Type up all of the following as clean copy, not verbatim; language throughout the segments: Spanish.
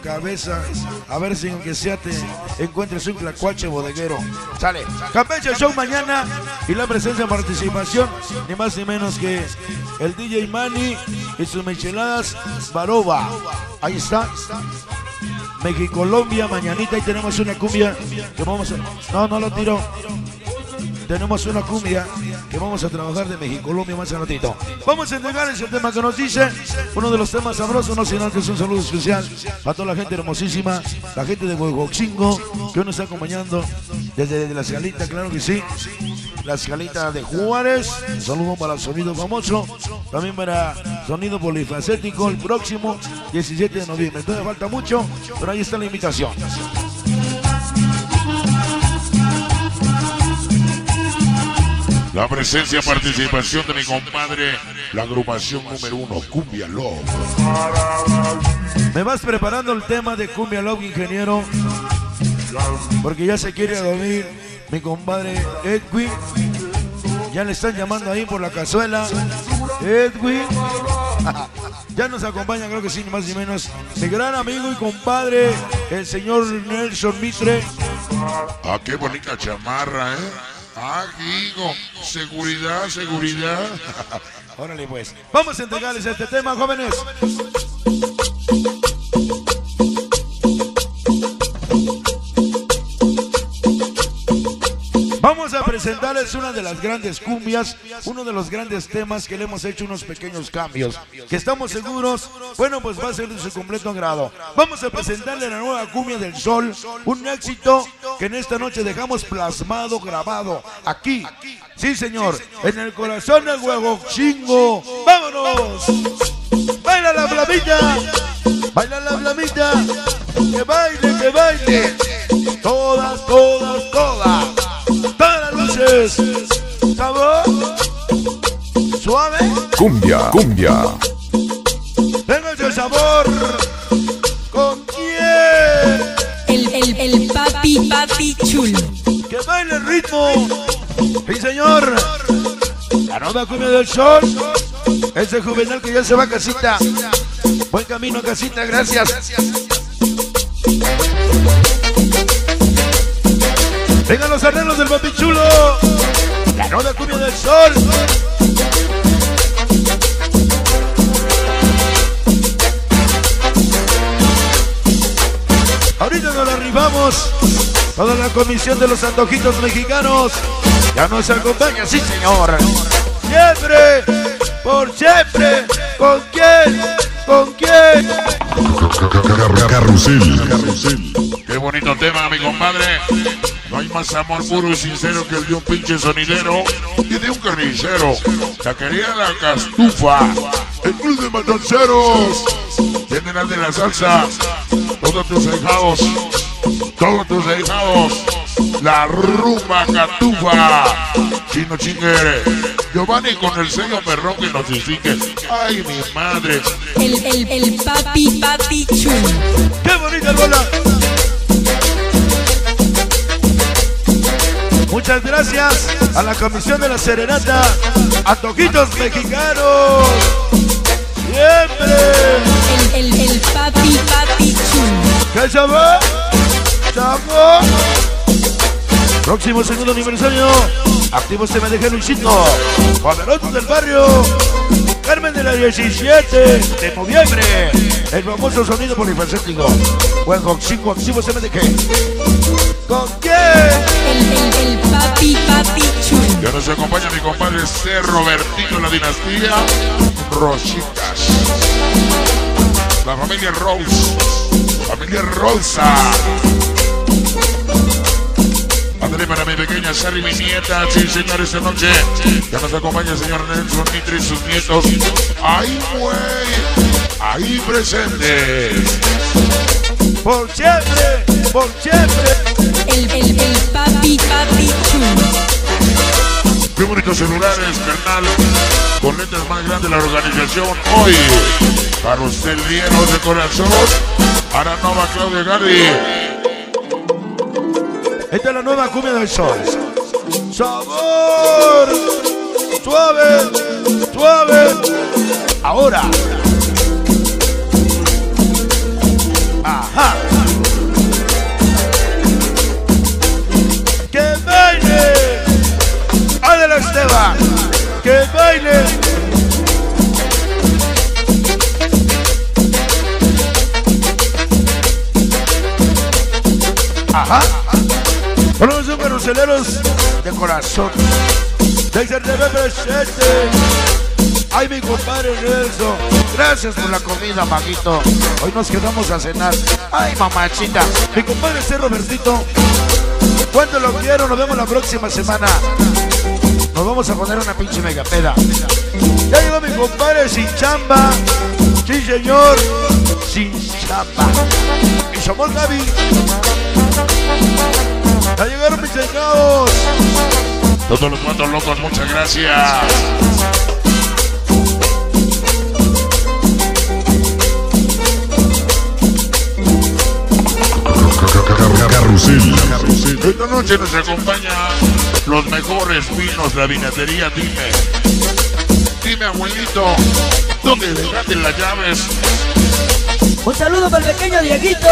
cabeza. A ver si aunque sea te encuentres un tlacuache bodeguero. Sale. Campeche Show mañana. Y la presencia en participación, ni más ni menos que el DJ Manny y sus micheladas Baroba. Ahí está. México-Colombia, mañanita. Y tenemos una cumbia que vamos a... No lo tiro. Tenemos una cumbia que vamos a trabajar de México-Colombia más al ratito. Vamos a entregar ese tema que nos dice, uno de los temas sabrosos, no sino que es un saludo especial a toda la gente hermosísima, la gente de Huehuexingo, que hoy nos está acompañando desde la escalita, claro que sí, la escalita de Juárez. Un saludo para el sonido famoso, también para sonido polifacético, el próximo 17 de noviembre. Entonces falta mucho, pero ahí está la invitación. La presencia, participación de mi compadre, la agrupación número 1, Cumbia Love. Me vas preparando el tema de Cumbia Love, ingeniero, porque ya se quiere dormir mi compadre Edwin. Ya le están llamando ahí por la cazuela. Edwin. Ya nos acompaña, creo que sí, ni más ni menos, mi gran amigo y compadre, el señor Nelson Mitre. Ah, qué bonita chamarra, ¿eh? Ah, digo, seguridad, seguridad. Órale pues, vamos a entregarles este tema, jóvenes. Vamos a presentarles una de las grandes cumbias, uno de los grandes temas que le hemos hecho unos pequeños cambios, que estamos seguros, bueno, pues va a ser de su completo agrado. Vamos a presentarle la nueva cumbia del sol, un éxito que en esta noche dejamos plasmado, grabado, aquí, sí señor, en el corazón del Huehuexingo. ¡Vámonos! ¡Baila la flamita! ¡Baila la flamita! ¡Que baile, que baile! Todas, todas, todas. Todas las luces. ¿Sabor? ¿Suave? Cumbia, cumbia. Venga ese sabor. ¿Con quién? El papi chulo. Que baile el ritmo. Sí, señor. La nueva cumbia del sol. Ese juvenal que ya se va a casita. Buen camino a casita, gracias. Vengan los arreglos del papi chulo. La nueva cumbia del sol. Ahorita nos la arribamos. Toda la comisión de los antojitos mexicanos ya nos acompaña, sí señor. Siempre, por siempre. ¿Con quién? ¿Con quién? Carrusel. Qué bonito tema, mi compadre. No hay más amor puro y sincero que el de un pinche sonidero y de un carnicero. Taquería La Castufa, el club de matanceros. General de la salsa, todos tus ahijados, la rumba Catufa, Chino Chinguere, Giovanni con el sello perrón que nos distingue. Ay, mi madre. El papi chulo. ¡Qué bonita rola! Muchas gracias a la comisión de la serenata, antojitos mexicanos. Siempre. El papi chulo. ¿Qué sabor? ¿Sabor? Próximo segundo aniversario. Activo CMDG Luisito. Poderosos del barrio. Carmen de la 17 de noviembre. El famoso sonido polifacético. Huehuexingo, activo CMDG. ¿Con quién? El papi chulo. Ya nos acompaña mi compadre C. Robertino, la dinastía Rositas. La familia Rose. Familia Rosa. Ándale para mi pequeña Sari, mi nieta. Sí, señor, esta noche ya nos acompaña el señor Nelson Mitre y sus nietos. ¡Ay, güey! Ahí presentes. Por siempre, por siempre. El papi chulo. Qué bonitos celulares, carnal. Con letras más grandes de la organización. Hoy, para usted lleno de corazón, Aranova Claudia Gardi. Esta es la nueva cumbia del sol. Sabor. Suave, suave. Ahora. Ajá. Ajá. Bueno, son carruseleros de corazón. Desde el presente. Ay, mi compadre Nelson. Gracias por la comida, Maguito. Hoy nos quedamos a cenar. Ay, mamachita. Mi compadre C. Robertito. Cuánto lo quiero. Nos vemos la próxima semana. Nos vamos a poner una pinche mega peda. Ya llegó mi compadre sin chamba. Sí, señor. Sin chamba. Y somos Gaby. Ya llegaron mis cenados. Todos los cuantos locos, muchas gracias. Carrusel. Esta noche nos acompaña los mejores vinos, la vinatería. Dime, abuelito, ¿dónde dejaste las llaves? Un saludo para el pequeño Dieguito.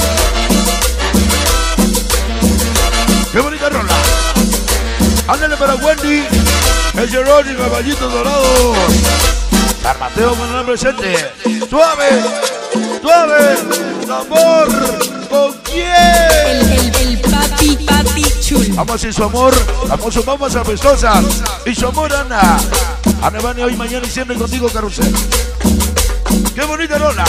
¡Qué bonita rola! Ándale para Wendy, el Gerón y Caballito Dorado. San Mateo, buen nombre presente. Suave, suave, amor, ¿con quién? El papi chulo. Vamos y su amor, vamos su mamá apestosa. Y su amor, Ana. Ana Vane, hoy, mañana y siempre contigo, Carrusel. ¡Qué bonita rola!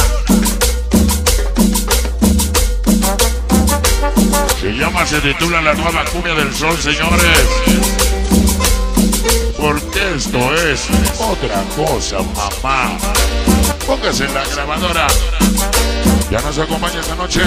Se titula La Nueva Cumbia del Sol, señores. Porque esto es otra cosa, mamá. Póngase en la grabadora. Ya nos acompaña esta noche.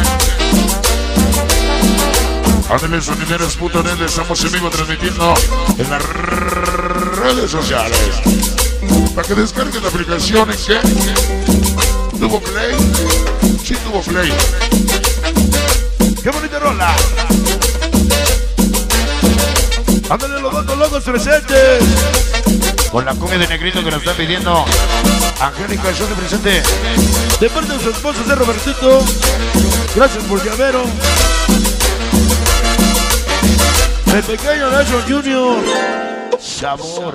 Ándale, sonideros.net. Estamos en vivo transmitiendo en las redes sociales. Para que descarguen la aplicación. ¿En qué? ¿Tuvo play? Sí, tuvo play. ¡Qué bonita rola! Ándale, los dos locos presentes. Con la cumbia de negrito que nos está pidiendo Angélica, yo presente. De parte de su esposo, C. Robertito. Gracias por llavero. El pequeño Nelson Junior. Sabor.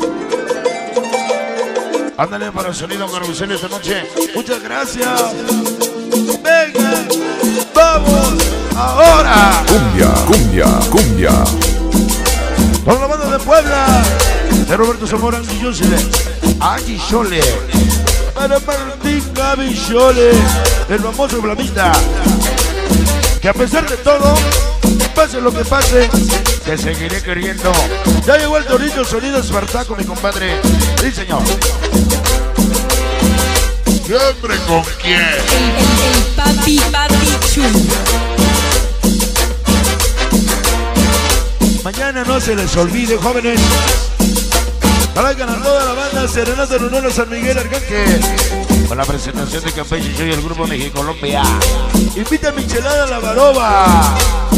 Ándale para el sonido Carrusel esta noche. Muchas gracias. Venga, vamos ahora. Cumbia, cumbia, cumbia. Con la banda de Puebla, de Roberto Zamora, Angie Yosele, Angie Chole, para Martín Gaby Chole, el famoso blamista, que a pesar de todo, pase lo que pase, te seguiré queriendo. Ya llegó el Torito Sonido Espartaco, mi compadre. Sí, señor. Siempre con quién. El papi chulo. Mañana no se les olvide, jóvenes. Traigan a toda la banda Serenata en honor a San Miguel Arcángel. Con la presentación de Campeche y el grupo México Colombia. Invita a Michelada a la Baroba.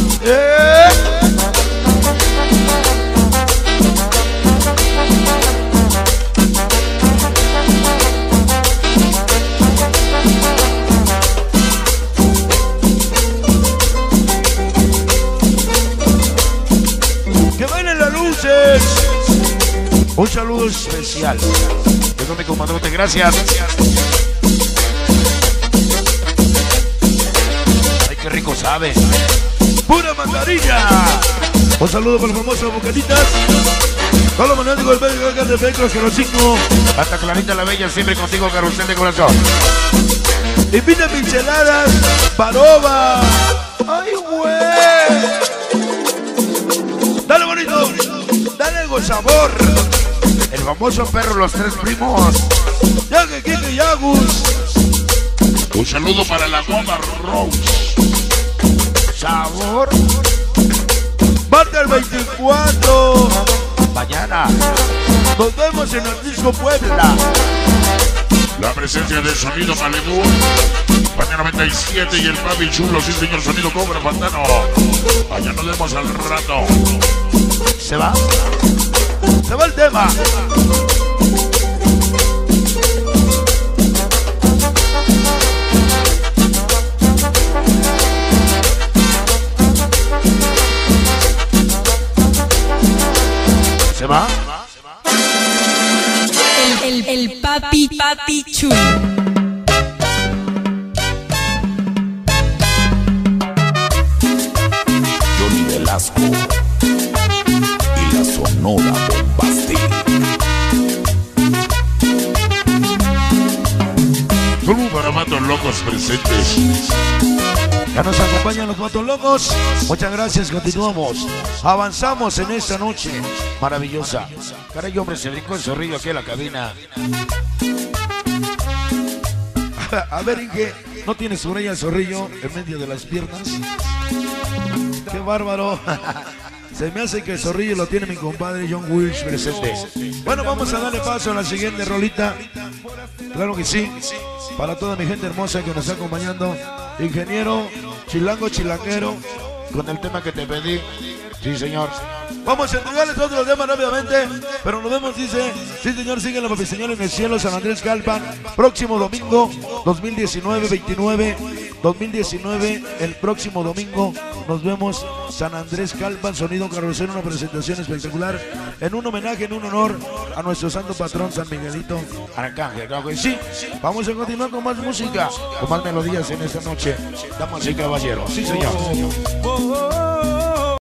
¡Que bailen las luces! Un saludo especial. Tengo mi comandante, gracias. Ay, qué rico sabe. ¡Pura mandarina! Un saludo para el famoso Bocaditas. Todos los fanáticos del Belga de Becros, que los signo. Hasta Clarita la Bella, siempre contigo, Carrusel de Corazón. Invita micheladas, Baroba. ¡Ay, güey! Dale bonito, dale algo sabor. El famoso perro, los tres primos. Yague, Kike y Agus. Un saludo para la Guapa Rose. Sabor. Mata el 24. Mañana nos vemos en el Disco Puebla. La presencia del sonido Malibu. Paña 97 y el Papi Chulo. Sí, señor, sonido Cobra Pantano. Allá nos vemos al rato. ¿Se va? Se va el tema. ¿Se va? El papi chulo. Carrasco y la Sonora Bombastic. Saludos para Matos Locos presentes. Ya nos acompañan los Matos Locos. Muchas gracias, continuamos. Avanzamos en esta noche maravillosa. Caray, hombre, se brincó el zorrillo aquí en la cabina. A ver, Inge, ¿no tienes orella el zorrillo en medio de las piernas? ¡Qué bárbaro! Se me hace que el zorrillo lo tiene mi compadre John Wilsh presente. Bueno, vamos a darle paso a la siguiente rolita. Claro que sí. Para toda mi gente hermosa que nos está acompañando. Ingeniero, chilango, chilanguero, con el tema que te pedí. Sí, señor. Vamos a entregarles otros temas rápidamente, pero nos vemos, dice. Sí, señor, sigue la papi señor en el cielo, San Andrés Calpan. Próximo domingo, 2019, 29, 2019, el próximo domingo. Nos vemos, San Andrés Calpan, Sonido Carrusel, una presentación espectacular. En un homenaje, en un honor a nuestro santo patrón San Miguelito Arcángel. Claro que sí. Vamos a continuar con más música, con más melodías en esta noche. Damas y caballeros. Sí, señor.